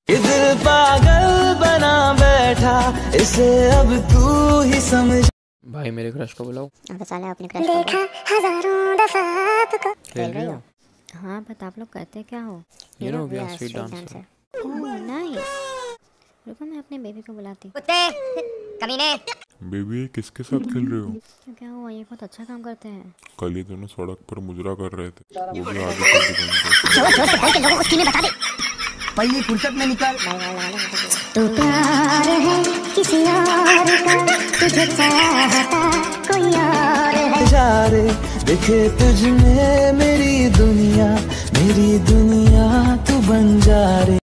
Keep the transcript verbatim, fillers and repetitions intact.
दिल पागल बना बैठा, इसे अब तू ही समझ। भाई मेरे क्रश को बुलाओ। अब साले अपने क्रश को देखा हजारों दफा आपको। खेल रही हो? हाँ बट आप लोग करते क्या हो? ये हो गया स्ट्रीट डांसर। Oh nice. रुको मैं अपने बेबी को बुलाती। कुत्ते कमीने। बेबी किसके साथ खेल रहे हो? क्या हुआ? ये बहुत अच्छा काम करते हैं। कल ही दोनों सड़क पर मुजरा कर रहे थे, वो भी आगे चल के बंद जोर जोर से बोल के लोगों को स्कीमें बता दे। पहली फुर्सत में निकल। तू प्यार है किसी और का, तुझे चाहता कोई और है। इशारे दिखे तुझ में मेरी दुनिया, मेरी दुनिया तू बन जा रे।